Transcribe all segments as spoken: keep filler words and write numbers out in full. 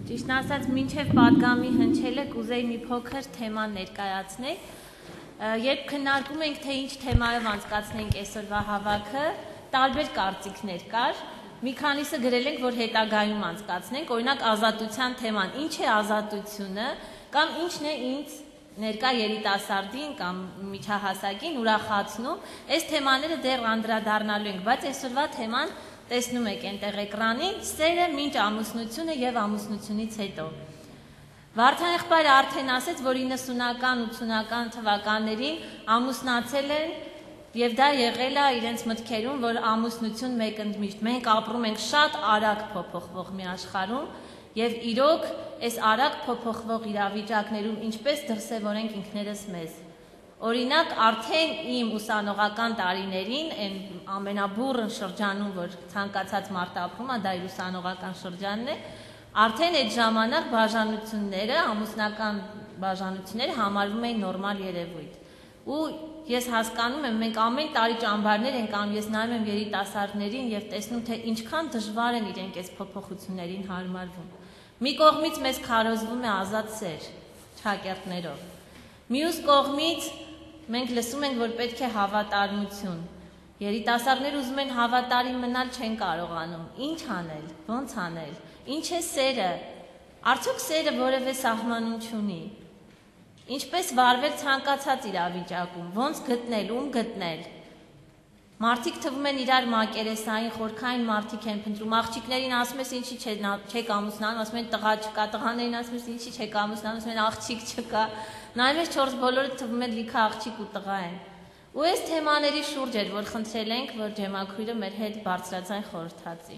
Ճիշտն ասած, մինչև պատգամի հնչելը կուզեի մի փոքր թեմա ներկայացնել։ Երբ քննարկում ենք, թե ինչ թեմայով անցկացնենք այսօրվա հավաքը, տարբեր կարծիքներ կար։ Մի քանիսը գրել ենք, որ հետագայում անցկացնենք, օրինակ ազատության թեման, ինչ է ազատությունը, կամ ինչն է ինձ ներկա երիտասարդին կամ միջահասակին ուրախացնում, այս թեմաները դեռ անդրադառնալու ենք, բայց այսօրվա թեման տեսնում եք այնտեղ էկրանին, սերը մինչ ամուսնությունը եւ ամուսնությունից հետո։ Վարդան եղբայրը արդեն ասեց, որ իննսունական, ութսունական թվականներին ամուսնացել են եւ դա եղել է իրենց մտքերում, որ ամուսնություն մեկընդմիշտ։ Մենք ապրում ենք շատ արագ փոփոխվող մի աշխարհում եւ իրոք այս արագ փոփոխվող իրավիճակներում ինչպես դրսեւորենք ինքներս մեզ։ Օրինակ, արդեն իմ ուսանողական տարիներին, այն ամենաբուրըն շրջանում, որ ցանկացած մարդ ապրում է, դա իր ուսանողական շրջանն է, արդեն այդ ժամանակ բաժանությունները, ամուսնական բաժանությունները համարվում էին նորմալ երևույթ։ Ու ես հասկանում եմ, մենք ամեն տարի ճամբարներ ենք անում, ես նայում եմ երիտասարդներին եւ տեսնում, թե ինչքան դժվար են իրենք այս փոփոխություններին հարմարվում։ Մի կողմից մեզ քարոզվում է ազատ սեր, ճակերտներով։ Մյուս կողմից մենք լսում ենք, որ պետք է հավատարմություն։ Երիտասարդները ուզում են հավատարիմ մնալ, չեն կարողանում։ Ինչ անել, ո՞նց անել, ինչ է սերը, արդյոք սերը որևէ սահմանում չունի։ Ինչպես վարվել ցանկացած իրավիճակում, ո՞նց գտնել, ում գտնել։ Մարդիկ թվում են իրար մակերեսային, խորքային մարդիկ են փնտրում, աղջիկներին ասում ես ինչի չեք ամուսնանում, ասում են տղա չկա, տղաներին ասում ես ինչի չեք ամուսնանում, ասում են աղջիկ չկա։ Նայում ես չորս բոլորը թվում են լիքը աղջիկ ու տղա են։ Ու այս թեմաների շուրջ էր, որ խնդրել ենք, որ ջեմաքույրը մեր հետ բարձրաձայն խորհրդացի։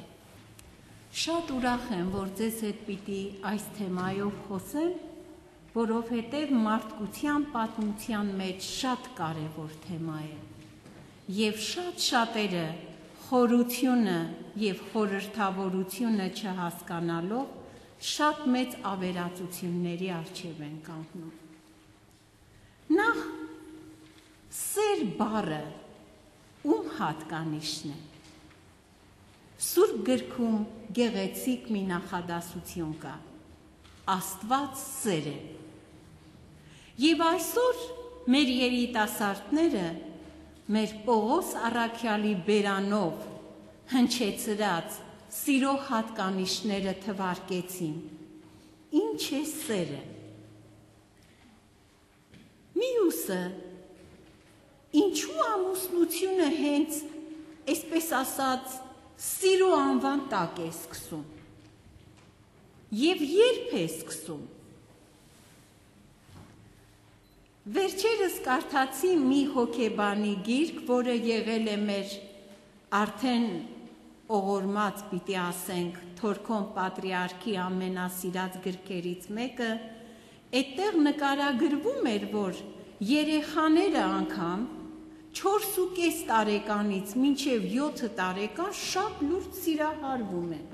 Շատ ուրախ եմ, որ ձեզ հետ պիտի այս թեմայով խոսեմ, որովհետև մարդկության պատմության մեջ շատ կարևոր թեմա է։ Եվ շատ շատերը խորությունը եւ խորհրդավորությունը չհասկանալով շատ մեծ ավերածությունների առջև են կանգնում։ Նախ սեր բառը ում հատկանիշն է։ Սուրբ գրքում գեղեցիկ մի նախադասություն կա. Աստված սեր է։ Եվ այսօր մեր երիտասարդները մեր Պողոս առաքյալի բերանով հնչեցրած սիրո հատկանիշները թվարկեցին։ Ինչ է սերը։ Մյուսը, ինչու ամուսնությունը հենց, այսպես ասած, սիրո անվան տակ է սկսում։ Եվ երբ է սկսում։ Վերջերս կարդացի մի հոգեբանի գիրք, որը եղել է մեր արդեն ողորմած, պիտի ասենք, Թորքոն Պատրիարքի ամենասիրած գրքերից մեկը, այդտեղ նկարագրվում էր, որ երեխաները անգամ չորս ու կես տարեկանից մինչև յոթ տարեկան շատ լուրջ սիրահարվում են։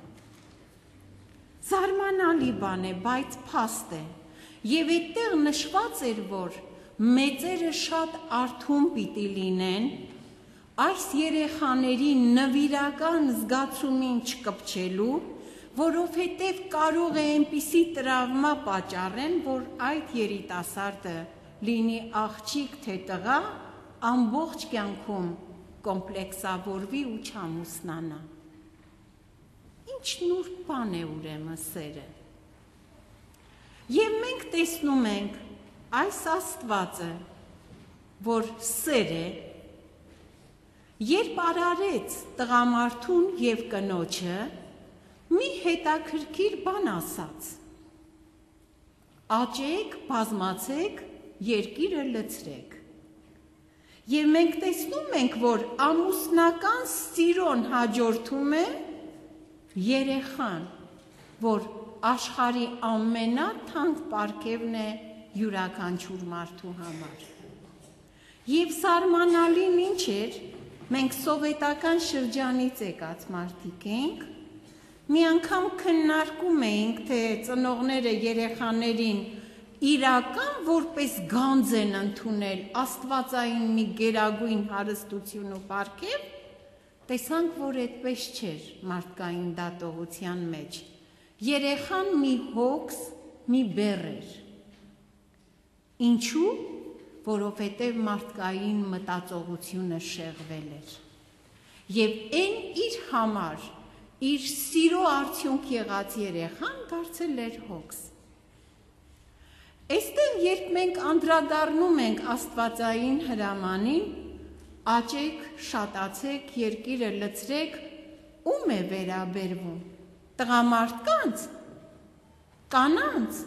Զարմանալի բան է, բայց փաստ է։ Եվ այդտեղ նշված էր, որ մեծերը շատ արթուն պիտի լինեն, այս երեխաների նվիրական զգացումին չկպչելու, որովհետև կարող է այնպիսի տրավմա պատճառեն, որ այդ երիտասարդը լինի աղջիկ թե տղա, ամբողջ կյանքում կոմպլեքսավորվի ու չամուսնանա։ Ինչ նուրբ բան է ուրեմն սերը։ Եվ մենք տեսնում ենք այս Աստվածը, որ սեր է, երբ արարեց տղամարդուն եւ կնոջը, մի հետաքրքիր բան ասաց. Աճեք, բազմացեք, երկիրը լցրեք։ Եվ մենք տեսնում ենք, որ ամուսնական սիրոն հաջորդում է երեխան, որ աշխարհի ամենաթանկ պարգևն է յուրաքանչյուր մարդու համար։ Եվ զարմանալին ինչ էր, մենք սովետական շրջանից եկած մարդիկ ենք, մի անգամ քննարկում էինք, թե ծնողները երեխաներին իրական որպես գանձ են ընդունել աստվածային մի գերագույն հարստություն ու պարգև, տեսանք, որ այդպես չէր մարդկային դատողության մեջ։ Երեխան մի հոգս, մի բեռ էր։ Ինչու՞, որովհետև մարդկային մտածողությունը շեղվել էր։ Եվ այն իր համար, իր սիրո արդյունք եղած երեխան դարձել էր հոգս։ Այստեղ, երբ մենք անդրադառնում ենք աստվածային հրամանին, աճեք, շատացեք, երկիրը լցրեք, ում է վերաբերվում։ Տղամարդկանց, կանանց,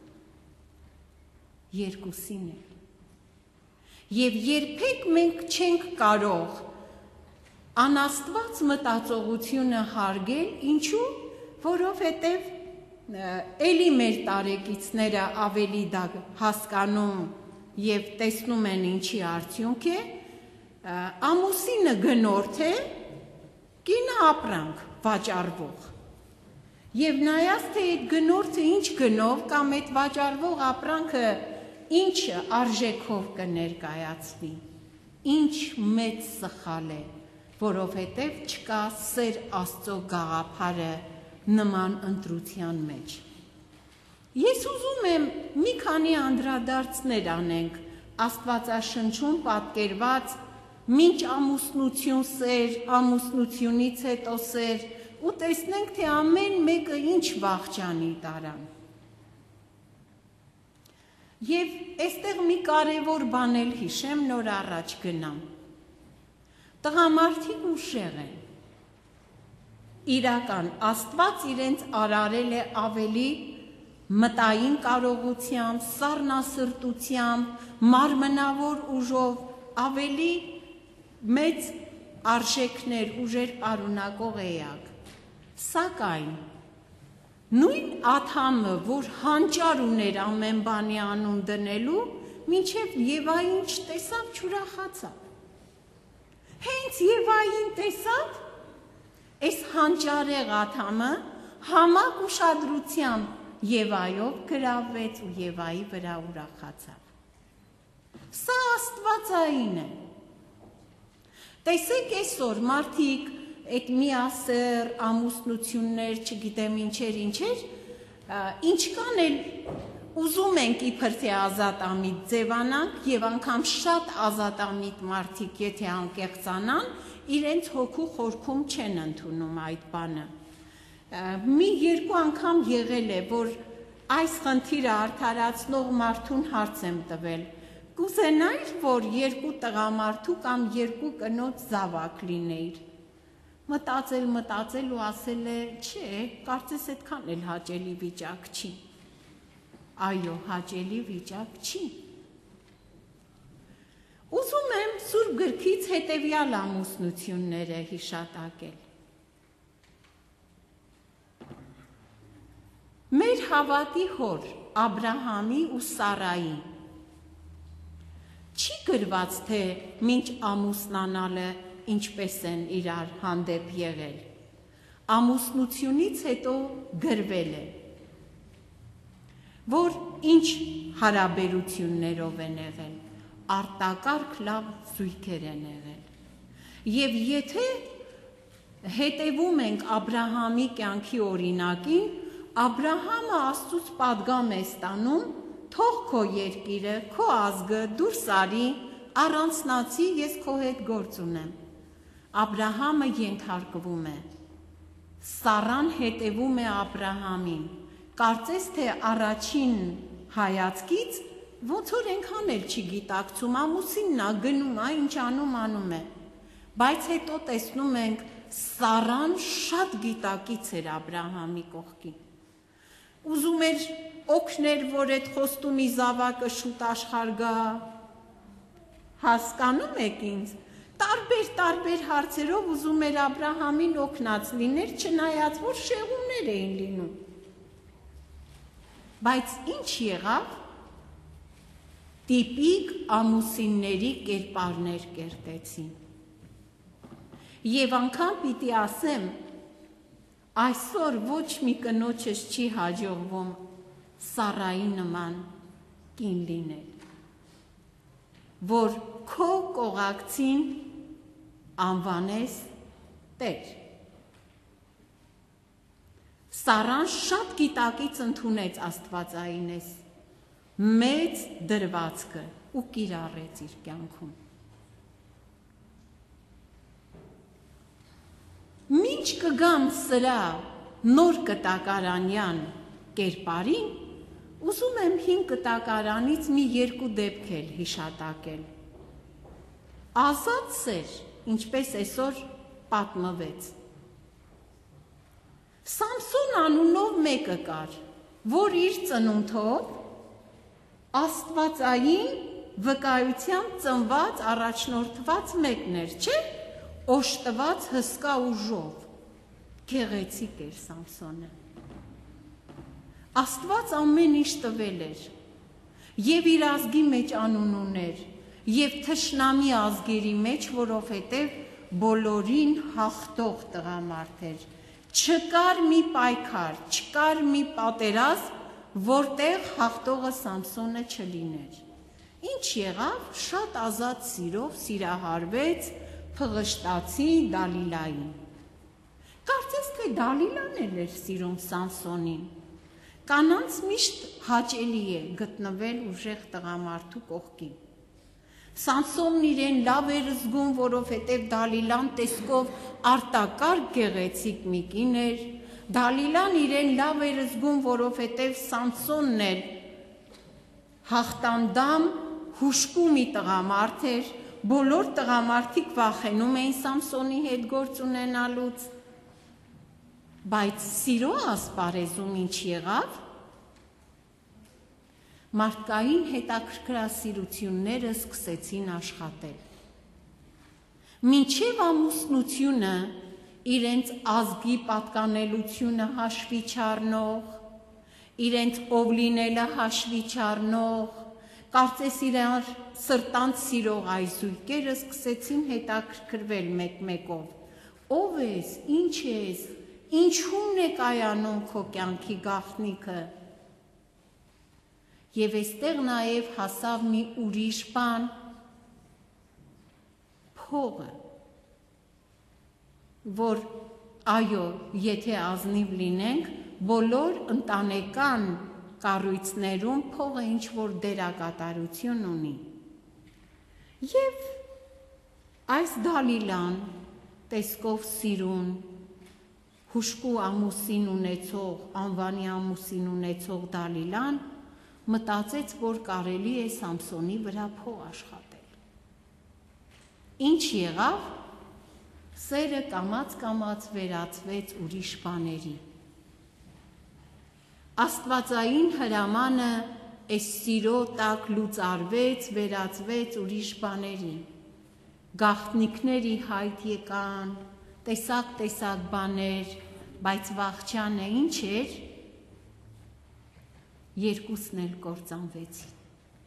երկուսին է։ Եվ երբեք մենք չենք կարող անաստված մտածողությունը հարգել, ինչու, որովհետև էլի մեր տարեկիցները ավելի դա հասկանում և տեսնում են ինչի արդյունք է, ամուսինը գնորդ է, կինը ապրանք վաճառվող։ Եվ նայած, թե այդ գնորդը ինչ գնով կամ այդ վաճառվող ապրանքը ինչ արժեքով կներկայացվի, ինչ մեծ սխալ է, որովհետև չկա սեր Աստծո գաղափարը նման ընտրության մեջ։ Ես ուզում եմ մի քանի անդրադարձներ անենք Աստվածաշնչում պատկերված մինչ ամուսնություն սեր, ամուսնությունից հետո սեր, ու տեսնենք, թե ամեն մեկը ինչ վախճանի տարան։ Եվ այստեղ մի կարևոր բան էլ հիշեմ, նոր առաջ գնամ։ Տղամարդիկ ուշեղ են։ Իրական Աստված իրենց արարել է ավելի մտային կարողությամբ, սառնասրտությամբ, մարմնավոր ուժով, ավելի մեծ արժեքներ, ուժեր պարունակող էակ։ Սակայն նույն Ադամը, որ հանճար ուներ ամեն բանի անուն դնելու, մինչև Եվային չտեսավ, չուրախացավ։ Հենց Եվային տեսավ, այս հանճարեղ Ադամը համակ ուշադրությամբ Եվայով գրավվեց ու Եվայի վրա ուրախացավ։ Սա աստվածային է։ Տեսեք այսօր մարդիկ այդ միասեռ ամուսնություններ, չգիտեմ ինչեր, ինչեր, ինչքան էլ ուզում ենք իբր թե ազատամիտ ձևանանք և անգամ շատ ազատամիտ մարդիկ, եթե անկեղծանան, իրենց հոգու խորքում չեն ընդունում այդ բանը։ Մի երկու անգամ եղել է, որ այս խնդիրը արդարացնող մարդուն հարց եմ տվել։ Կուզենայր, որ երկու տղամարդու կամ երկու կնոջ զավակ լինեիր։ Մտածել, մտածել ու ասել է, չէ, կարծես այդքան էլ հաճելի վիճակ չի։ Այո, հաճելի վիճակ չի։ Ուզում եմ Սուրբ գրքից հետևյալ ամուսնությունները հիշատակել։ Մեր հավատի հոր Աբրահամի ու Սարայի չի գրված, թե մինչ ամուսնանալը ինչպես են իրար հանդեպ եղել։ Ամուսնությունից հետո գրվել է, որ ինչ հարաբերություններով են եղել, արտակարգ լավ զույգեր են եղել։ Եվ եթե հետևում ենք Աբրահամի կյանքի օրինակին, Աբրահամը Աստծուց պատգամ է ստանում, թող քո երկիրը, քո ազգը դուրս արի, առանցնացի, ես քո հետ գործ ունեմ։ Աբրահամը ենթարկվում է, Սառան հետևում է Աբրահամին, կարծես թե առաջին հայացքից ոնց որ այնքան էլ չգիտակցում, ամուսինն է գնում, ա ինչ անում անում է, բայց հետո տեսնում ենք Սառան շատ գիտակից էր Աբրահամի կողքին, ուզում էր օգներ, որ այդ խոստումի զավակը շուտ աշխարհ գա, հասկանում եք ինձ, տարբեր-տարբեր հարցերով ուզում էր Աբրահամին օգնած լիներ, չնայած որ շեղումներ էին լինում։ Բայց ինչ եղավ, տիպիկ ամուսինների կերպարներ կերտեցին։ Եվ անգամ պիտի ասեմ, այսօր ոչ մի կնոջս չի հաջողվում Սառայի նման կին լինել, որ քո կողակցին անվանես Տեր։ Սարան շատ գիտակից ընդունեց Աստվածայինես մեծ դրվածքը ու կիրառեց իր կյանքում։ Մինչ կգամ սրա նոր կտակարանյան կերպարին, ուզում եմ հին կտակարանից մի երկու դեպք էլ հիշատակել։ Ազատ սեր, ինչպես այսօր պատմվեց։ Սամսոն անունով մեկը կար, որ իր ծնունդով աստվածային վկայությամբ ծնված առաջնորդված մեկն էր, չէ՞, օժտված հսկա ուժով, գեղեցիկ էր Սամսոնը։ Աստված ամեն ինչ տվել էր, եւ իր ազգի մեջ անուն ուներ, եւ թշնամի ազգերի մեջ, որովհետեւ բոլորին հաղթող տղամարդ էր։ Չկար մի պայքար, չկար մի պատերազմ, որտեղ հաղթողը Սամսոնը չլիներ։ Ինչ եղավ, շատ ազատ սիրով սիրահարվեց փղշտացի Դալիլային։ Կարծես թե Դալիլան էլ էր սիրում Սամսոնին։ Կանանց միշտ հաճելի է գտնվել ուժեղ տղամարդու կողքին։ Սամսոնն իրեն լավ էր զգում, որովհետև Դալիլան տեսքով արտակարգ գեղեցիկ մի կին էր, Դալիլան իրեն լավ էր զգում, որովհետև Սամսոնն էր հաղթանդամ հուշկու մի տղամարդ էր, բոլոր տղամարդիկ վախենում էին Սամսոնի հետ գործ ունենալուց, բայց սիրո ասպարեզում ինչ եղավ, մարդկային հետաքրքրասիրությունները սկսեցին աշխատել։ Մինչև ամուսնությունը իրենց ազգի պատկանելությունը հաշվի չառնող, իրենց ով լինելը հաշվի չառնող, կարծես իրար սրտանց սիրող այզույգերը սկսեցին հետաքրքրվել մեկ-մեկով։ Ով ես, ինչ ես, ինչու՞ն է կայանում քո կյանքի գաղտնիքը։ Եվ այստեղ նաև հասավ մի ուրիշ բան, փողը, որ այո, եթե ազնիվ լինենք, բոլոր ընտանեկան կառույցներում փողը ինչ-որ դերակատարություն ունի։ Եվ այս Դալիլան, տեսքով սիրուն, հուշկու ամուսին ունեցող, անվանի ամուսին ունեցող Դալիլան, մտածեց, որ կարելի է Սամսոնի վրա փող աշխատել։ Ինչ եղավ, սերը կամաց-կամաց վերածվեց ուրիշ բաների։ Աստվածային հրամանը այս սիրո տակ լուծարվեց, վերածվեց ուրիշ բաների։ Գաղտնիքների հայտ եկան, տեսակ-տեսակ բաներ, բայց վախճանը ինչ էր, երկուսն էլ կործանվեցին։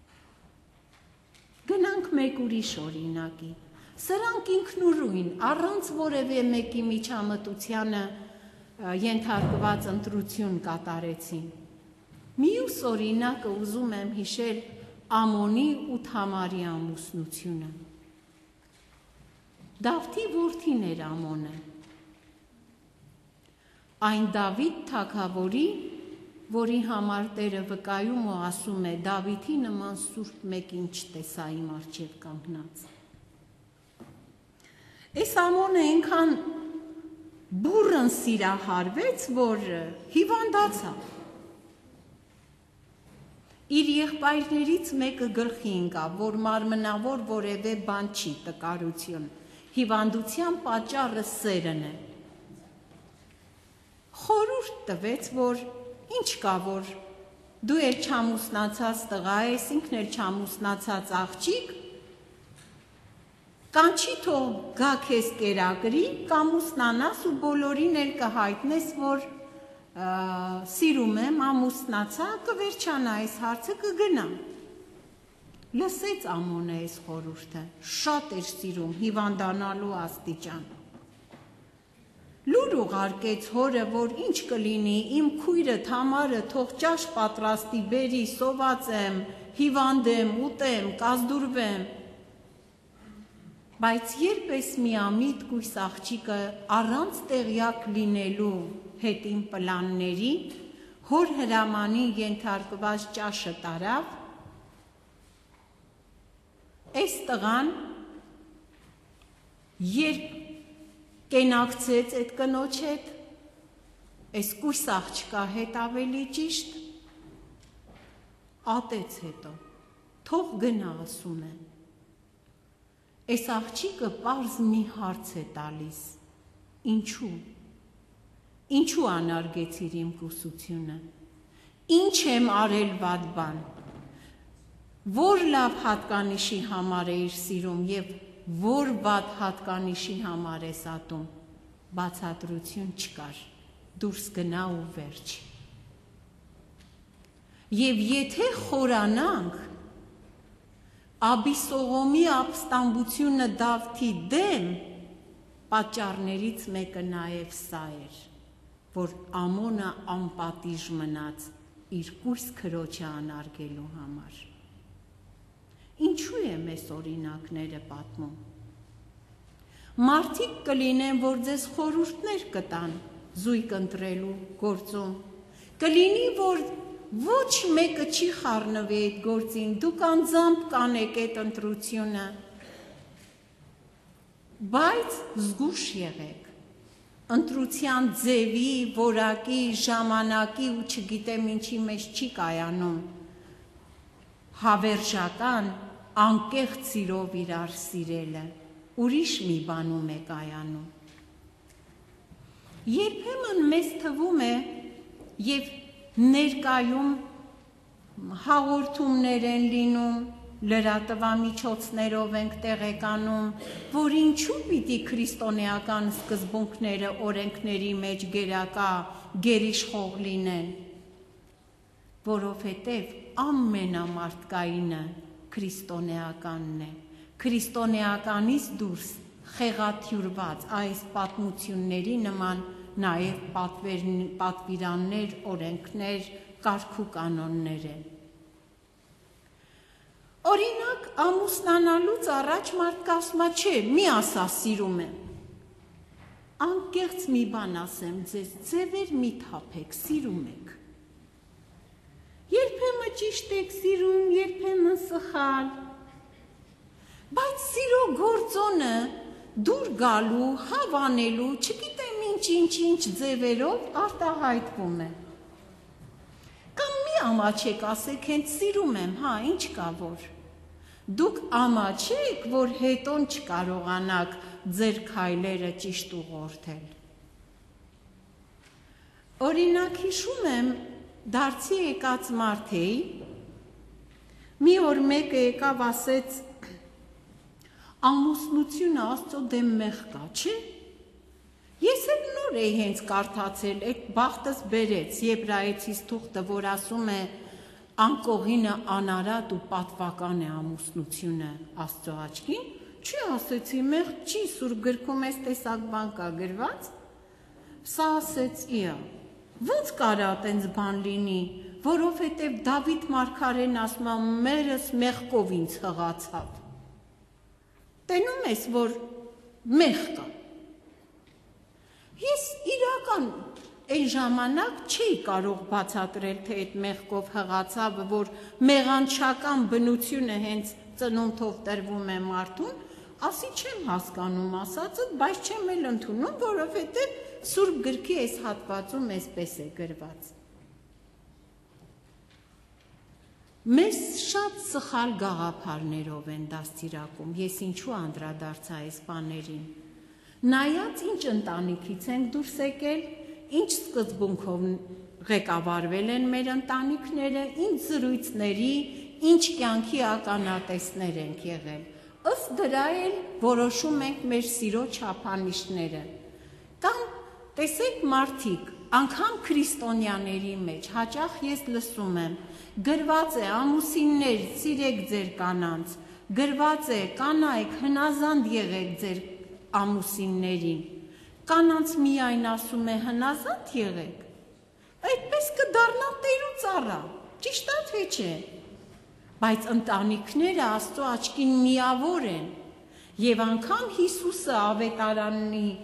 Գնանք մեկ ուրիշ օրինակի։ Սրանք ինքնուրույն, առանց որևէ մեկի միջամտությանը ենթարկված ընտրություն կատարեցին։ Մյուս օրինակը ուզում եմ հիշել Ամոնի ու Թամարի ամուսնությունը։ Դավթի որդին էր Ամոնը։ Այն Դավիթ թագավորի, որի համար Տերը վկայում ու ասում է Դավիթի նման սուրբ մեկին չտեսա իմ առջև կանգնած։ Այս Ամոնը այնքան բուռն սիրահարվեց, որ հիվանդացավ։ Իր եղբայրներից մեկը գլխի ընկավ, որ մարմնավոր որևէ բան չի, տկարություն, հիվանդության պատճառը սերն է։ Խորհուրդ տվեց, որ ինչ կա, որ դու էլ չամուսնացած տղա ես, ինքն էլ չամուսնացած աղջիկ, կանչի թող գա քեզ կերակրի, կամուսնանաս ու բոլորին էլ կհայտնես, որ սիրում եմ, ամուսնացա, կվերջանա այս հարցը, կգնա։ Լսեց Ամոնը այս խորհուրդը, շատ էր սիրում, հիվանդանալու աստիճան։ Լուր ուղարկեց հորը, որ ինչ կլինի, իմ քույրը Թամարը թող ճաշ պատրաստի, բերի, սոված եմ, հիվանդ եմ, ուտեմ, կազդուրվեմ։ Բայց երբ էս միամիտ կույս աղջիկը առանց տեղյակ լինելու հետին պլանների, հոր հրամանին ենթարկված ճաշը տարավ, այս տղան երբ կենակցեց այդ կնոջ հետ, այս կույս աղջկա հետ ավելի ճիշտ, ատեց հետո, թող գնա ասում է, այս աղջիկը պարզ մի հարց է տալիս, ինչու, ինչու անարգեցիր իմ կուսությունը, ինչ եմ արել վատ բան, որ լավ հատկանիշի համար էիր սիրում և որ վատ հատկանիշի համար ես ատում, բացատրություն չկար, դուրս գնա ու վերջ։ Եվ եթե խորանանք, Աբիսողոմի ապստամբությունը Դավթի դեմ, պատճառներից մեկը նաև սա էր, որ Ամոնը անպատիժ մնաց իր կույս քրոջը անարգելու համար։ Ինչու է մեզ օրինակները պատմում։ Մարդիկ կլինեն, որ ձեզ խորհուրդներ կտան զույգ ընտրելու գործում, կլինի, որ ոչ մեկը չի խառնվի այդ գործին, դուք անձամբ կանեք այդ ընտրությունը, բայց զգուշ եղեք, ընտրության ձևի, որակի, ժամանակի ու չգիտեմ ինչի մեջ չի կայանում, հավերժական, անկեղծ սիրով իրար սիրելը, ուրիշ մի բանում է կայանում։ Երբեմն մեզ թվում է և ներկայում հաղորդումներ են լինում, լրատվամիջոցներով ենք տեղեկանում, որ ինչու պիտի քրիստոնեական սկզբունքները օրենքների մեջ գերակա, գերիշխող լինեն, որովհետև ամենամարդկայինը քրիստոնեականն է, քրիստոնեականից դուրս խեղաթյուրված այս պատմությունների նման նաև պատվիրաններ, օրենքներ, կարգ ու կանոններ են։ Օրինակ, ամուսնանալուց առաջ մարդը ասում է, չէ, մի ասա սիրում եմ։ Անկեղծ մի բան ասեմ ձեզ, ձևեր մի թափեք, սիրում եք։ Երբեմն ճիշտ եք սիրում, երբեմն սխալ։ Բայց սիրո գործոնը դուր գալու, հավանելու, չգիտեմ ինչ-ինչ-ինչ ձևերով արտահայտվում է։ Կամ մի ամաչեք ասեք, հենց սիրում եմ, հա, ինչ կա որ։ Դուք ամաչեք, որ հետոն չկարողանաք ձեր քայլերը ճիշտ ուղղորդել։ Օրինակ հիշում եմ, դարձի եկած մարդ էի, մի օր մեկը եկավ ասեց, ամուսնությունը Աստծո դեմ մեղք կա, չէ։ Ես էլ նոր էի հենց կարդացել, այդ բախտս բերեց Եբրայեցիս թուղթը, որ ասում է անկողինը անարատ ու պատվական է ամուսնությունը Աստծո աչքին, չի ասեցի մեղք չի, Սուրբ գրքում էս տեսակ բան կա գրված, սա ասեց իա, ոնց կարա այտենց բան լինի, որովհետև Դավիթ մարգարեն ասում է մերս մեղքով ինձ հղացավ։ Տենում ես, որ մեղք կա։ Ես իրական այն ժամանակ չէի կարող բացատրել, թե այդ մեղքով հղացավ, որ մեղանչական բնությունը հենց ծնունդով տրվում է մարդուն, ասի չեմ հասկանում ասածը, բայց չեմ էլ ընդունում, որովհետև Սուրբ գրքի այս հատվածում այսպես է գրված։ Մեզ շատ սխալ գաղափարներով են դաստիարակում, ես ինչու անդրադարձա այս բաներին։ Նայած ինչ ընտանիքից ենք դուրս եկել, ինչ սկզբունքով ղեկավարվել են մեր ընտանիքները, ինչ զրույցների, ինչ կյանքի ականատեսներ ենք եղել։ Ըստ դրա էլ որոշում ենք մեր սիրո չափանիշները։ Կամ տեսեք մարդիկ, անգամ քրիստոնյաների մեջ հաճախ ես լսում եմ, գրված է ամուսիններ, սիրեք ձեր կանանց, գրված է կանայք հնազանդ եղեք ձեր ամուսիններին, կանանց միայն ասում է հնազանդ եղեք, այդպես կդառնա տեր ու ծառա, ճիշտ է թե չէ, բայց ընտանիքները Աստծո աչքին միավոր են, եւ անգամ Հիսուսը ավետարանի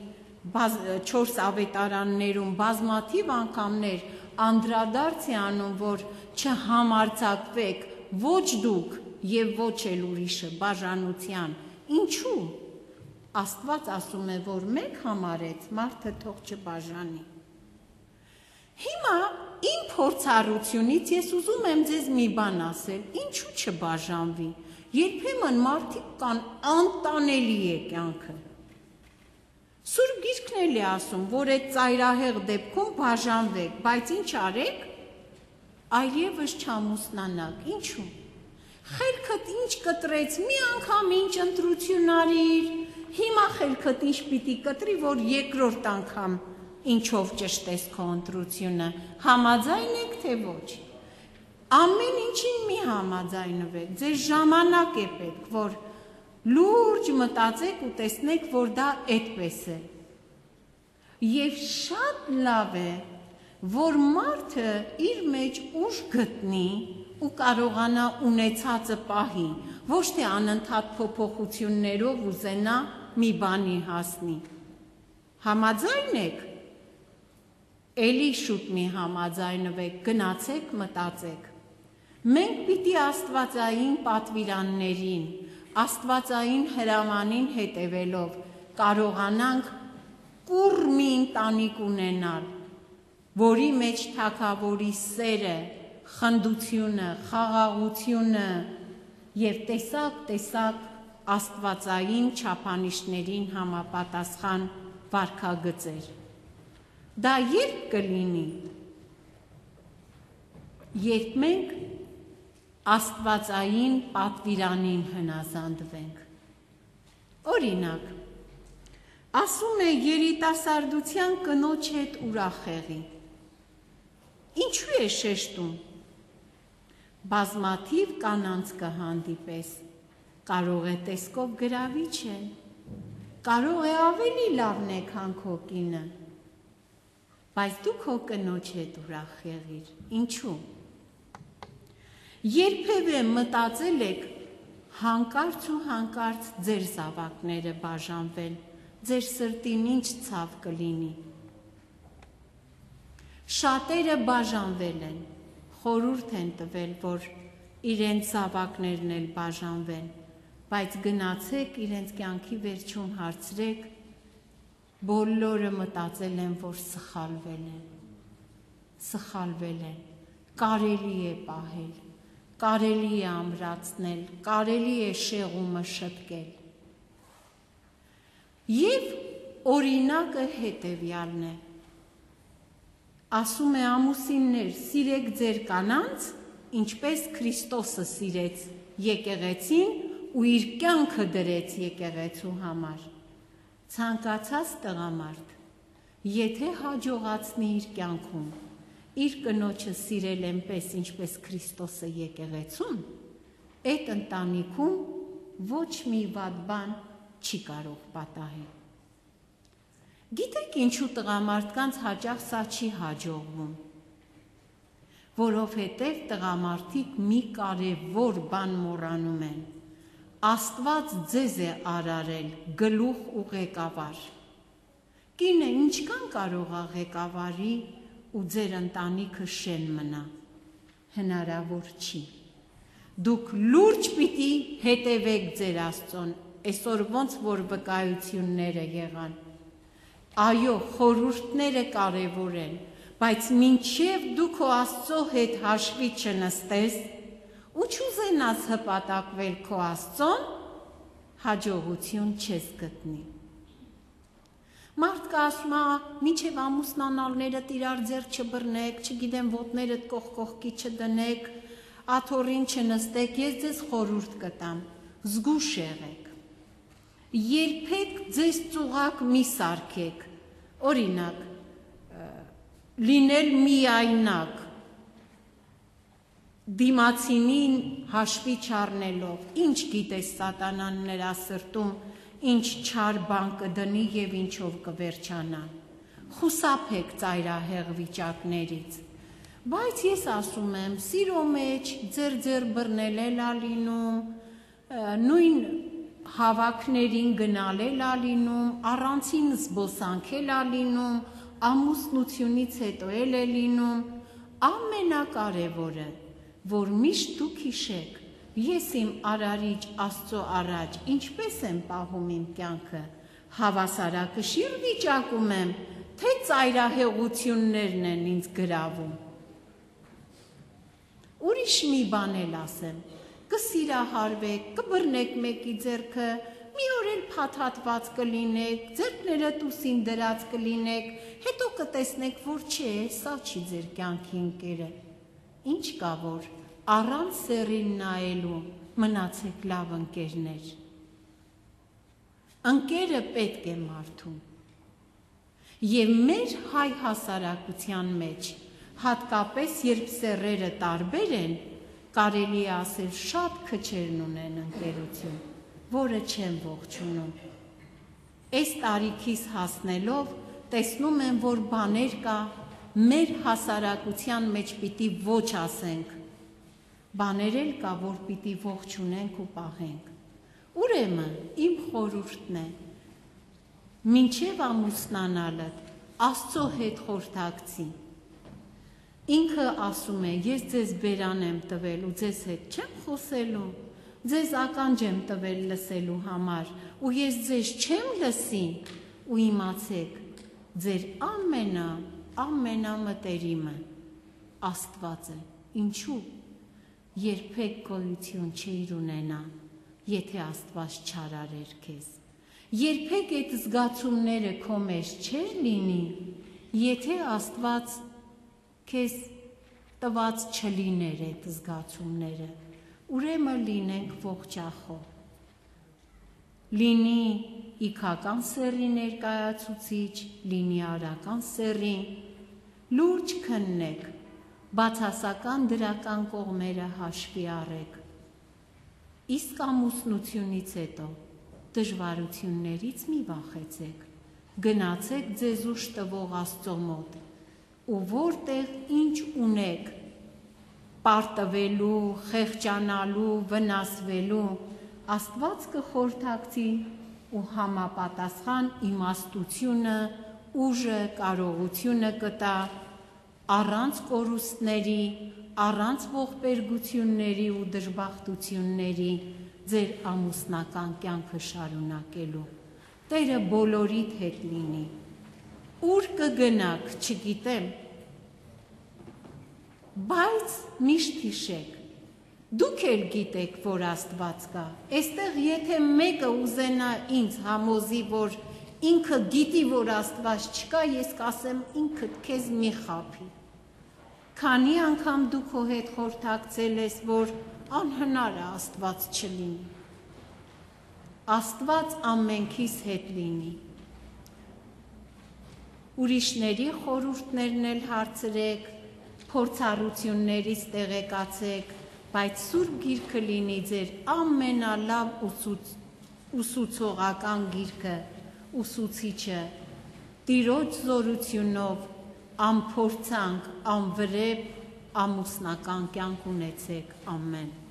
չորս ավետարաններում բազմաթիվ անգամներ անդրադարձ է անում, որ չհամարձակվեք ոչ դուք եւ ոչ էլ ուրիշը բաժանության։ Ինչու՞։ Աստված ասում է, որ մեկ համարեց, մարդը թող չբաժանի։ Հիմա իմ փորձառությունից ես ուզում եմ ձեզ մի բան ասել, ինչու չբաժանվի։ Երբեմն մարդիկ կան անտանելի է կյանքը։ Սուրբ Գիրքն էլ է ասում, որ այդ ծայրահեղ դեպքում բաժանվեք, բայց ինչ արեք, այլևս չամուսնանաք։ Ինչու՞։ Խելքդ ինչ կտրեց, մի անգամ ինչ ընտրություն արիր, հիմա խելքդ ինչ պիտի կտրի, որ երկրորդ անգամ ինչով ճշտես քո ընտրությունը, համաձայն եք թե ոչ։ Ամեն ինչին մի համաձայնվեք, ձեզ ժամանակ է պետք, որ լուրջ մտածեք ու տեսնեք, որ դա այդպես է։ Եվ շատ լավ է, որ մարդը իր մեջ ուժ գտնի ու կարողանա ունեցածը պահի, ոչ թե անընդհատ փոփոխություններով ուզենա մի բանի հասնի։ Համաձայն եք, էլի շուտ մի համաձայնվեք, գնացեք, մտածեք։ Մենք պիտի աստվածային պատվիրաններին, աստվածային հրամանին հետևելով կարողանանք կուռ մի ընտանիք ունենալ, որի մեջ թագավորի սերը, խնդությունը, խաղաղությունը եւ տեսակ-տեսակ աստվածային չափանիշներին համապատասխան վարքագծեր։ Դա երբ կլինի, երբ մենք աստվածային պատվիրանին հնազանդվենք։ Օրինակ, ասում է երիտասարդության կնոջ հետ ուրախ եղի։ Ինչու է շեշտում։ Բազմաթիվ կանանց կհանդիպես, կարող է տեսքով գրավիչ է, կարող է ավելի լավն է, քան քո կինը, բայց դու քո կնոջ հետ ուրախ եղիր։ Ինչու։ Երբևէ մտածել եք հանկարծ ու հանկարծ ձեր զավակները բաժանվել, ձեր սրտին ինչ ցավ կլինի։ Շատերը բաժանվել են, խորհուրդ են տվել, որ իրենց զավակներն էլ բաժանվեն, բայց գնացեք իրենց կյանքի վերջում հարցրեք, բոլորը մտածել են, որ սխալվել են, սխալվել են, կարելի է պահել, կարելի է ամրացնել, կարելի է շեղումը շտկել։ Եվ օրինակը հետևյալն է, ասում է ամուսիններ, սիրեք ձեր կանանց, ինչպես Քրիստոսը սիրեց եկեղեցին ու իր կյանքը դրեց եկեղեցու համար։ Ցանկացած տղամարդ, եթե հաջողացնի իր կյանքում, իր կնոջը սիրել այնպես, ինչպես Քրիստոսը եկեղեցուն, այդ ընտանիքում ոչ մի վատ բան չի կարող պատահել։ Գիտեք ինչու տղամարդկանց հաճախ սա չի հաջողվում, որովհետև տղամարդիկ մի կարևոր բան մոռանում են, Աստված ձեզ է արարել գլուխ ու ղեկավար։ Կինը ինչքան կարող է ղեկավարի ու ձեր ընտանիքը շեն մնա, հնարավոր չի։ Դուք լուրջ պիտի հետևեք ձեր Աստծուն, այսօր ոնց որ վկայությունները եղան։ Այո, խորհուրդները կարևոր են, բայց մինչև դու քո Աստծո հետ հաշվի չնստես ու չուզենաս հպատակվել քո Աստծուն, հաջողություն չես գտնի։ Մարդը ասում է, մինչև ամուսնանալներդ իրար ձեռք չբռնեք, չգիտեմ ոտներդ կողք կողքի չդնեք, աթոռին չնստեք, ես ձեզ խորհուրդ կտամ, զգուշ եղեք։ Երբեք ձեզ ծուղակ մի սարքեք, օրինակ, լինել միայնակ, դիմացինին հաշվի չառնելով, ինչ գիտես սատանան նրա սրտում, ինչ չար բան կդնի և ինչով կվերջանա, խուսափեք ծայրահեղ վիճակներից, բայց ես ասում եմ, սիրո մեջ ձեր ձեր բռնել էլ ա լինում, նույն հավաքներին գնալ է լինում, առանցին զբոսանք է լինում, ամուսնությունից հետո էլ է լինում, ամենակարևորը, որ միշտ դուք հիշեք, ես իմ արարիչ Աստծո առաջ ինչպես եմ պահում իմ կյանքը, հավասարակշիռ վիճակում եմ, թե ծայրահեղություններն են ինձ գրավում։ Ուրիշ մի բան էլ ասեմ, կսիրահարվեք, կբռնեք մեկի ձեռքը, մի օր էլ փաթաթված կլինեք, ձեռքներդ ուսին դրած կլինեք, հետո կտեսնեք, որ չէ, սա չի ձեր կյանքի ընկերը։ Ինչ կա, որ առանց սեռին նայելու մնացեք լավ ընկերներ։ Ընկերը պետք է մարդուն։ Եվ մեր հայ հասարակության մեջ, հատկապես երբ սեռերը տարբեր են, կարելի է ասել շատ քչերն ունեն ընկերություն, որը չեմ ողջունում։ Այս տարիքիս հասնելով տեսնում եմ, որ բաներ կա, մեր հասարակության մեջ պիտի ոչ ասենք, բաներ էլ կա, որ պիտի ողջունենք ու պահենք։ Ուրեմն իմ խորհուրդն է, մինչև ամուսնանալդ Աստծո հետ խորհրդակցի։ Ինքը ասում է, ես ձեզ բերան եմ տվել ու ձեզ հետ չեմ խոսելու, ձեզ ականջ եմ տվել լսելու համար ու ես ձեզ չեմ լսի ու իմացեք, ձեր ամենա, ամենամտերիմը Աստված է, ինչու, երբեք գոյություն չէիր ունենա, եթե Աստված չարարեր քեզ, երբեք այդ զգացումները քո մեջ չէր լինի, եթե Աստված քեզ տված չլիներ այդ զգացումները, ուրեմն լինենք ողջախոհ, լինի իքական սեռի ներկայացուցիչ, լինի արական սեռի, լուրջ քննեք, բացասական դրական կողմերը հաշվի առեք, իսկ ամուսնությունից հետո դժվարություններից մի վախեցեք, գնացեք ձեզ ուշ տվող Աստծո մոտ, ու որտեղ ինչ ունեք, պարտվելու, խեղճանալու, վնասվելու, Աստված կխորհրդակցի ու համապատասխան իմաստությունը, ուժը, կարողությունը կտա, առանց կորուստների, առանց ողբերգությունների ու դժբախտությունների ձեր ամուսնական կյանքը շարունակելու։ Տերը բոլորիդ հետ լինի։ Ուր կգնաք, չգիտեմ, բայց միշտ հիշեք, դուք էլ գիտեք, որ Աստված կա, այստեղ եթե մեկը ուզենա ինձ համոզի, որ ինքը գիտի, որ Աստված չկա, ես կասեմ ինքդ քեզ մի խաբի, քանի անգամ դու քո հետ խորհրդակցել ես, որ անհնար է Աստված չլինի, Աստված ամենքիս հետ լինի, ուրիշների խորհուրդներն էլ հարցրեք, փորձառություններից տեղեկացեք, բայց Սուրբ Գիրքը լինի ձեր ամենալավ ուսուցողական գիրքը, ուսուցիչը, Տիրոջ զորությունով, անփորձանք, անվրեպ ամուսնական կյանք ունեցեք, ամեն։